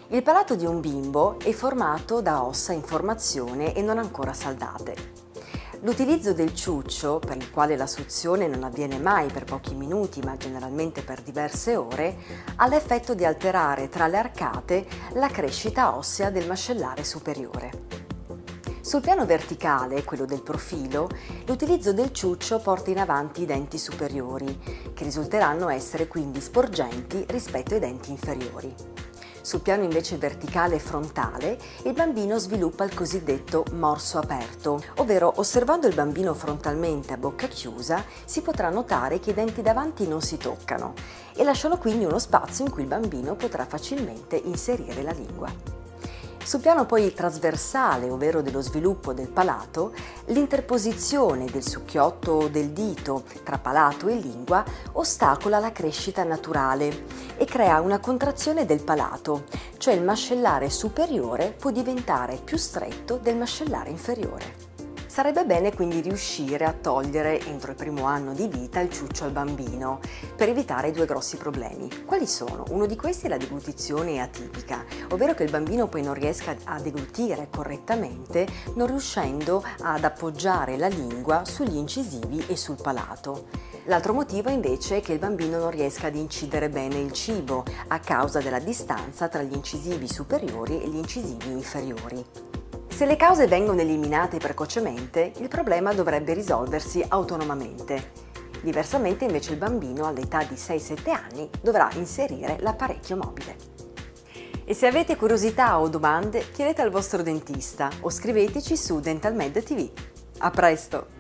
Il palato di un bimbo è formato da ossa in formazione e non ancora saldate. L'utilizzo del ciuccio, per il quale la suzione non avviene mai per pochi minuti ma generalmente per diverse ore, ha l'effetto di alterare tra le arcate la crescita ossea del mascellare superiore. Sul piano verticale, quello del profilo, l'utilizzo del ciuccio porta in avanti i denti superiori, che risulteranno essere quindi sporgenti rispetto ai denti inferiori. Sul piano invece verticale e frontale, il bambino sviluppa il cosiddetto morso aperto, ovvero osservando il bambino frontalmente a bocca chiusa si potrà notare che i denti davanti non si toccano e lasciano quindi uno spazio in cui il bambino potrà facilmente inserire la lingua. Sul piano poi trasversale, ovvero dello sviluppo del palato, l'interposizione del succhiotto o del dito tra palato e lingua ostacola la crescita naturale e crea una contrazione del palato, cioè il mascellare superiore può diventare più stretto del mascellare inferiore. Sarebbe bene quindi riuscire a togliere entro il primo anno di vita il ciuccio al bambino per evitare due grossi problemi. Quali sono? Uno di questi è la deglutizione atipica, ovvero che il bambino poi non riesca a deglutire correttamente non riuscendo ad appoggiare la lingua sugli incisivi e sul palato. L'altro motivo invece è che il bambino non riesca ad incidere bene il cibo a causa della distanza tra gli incisivi superiori e gli incisivi inferiori. Se le cause vengono eliminate precocemente, il problema dovrebbe risolversi autonomamente. Diversamente invece il bambino all'età di 6-7 anni dovrà inserire l'apparecchio mobile. E se avete curiosità o domande, chiedete al vostro dentista o scriveteci su Dental Med TV. A presto!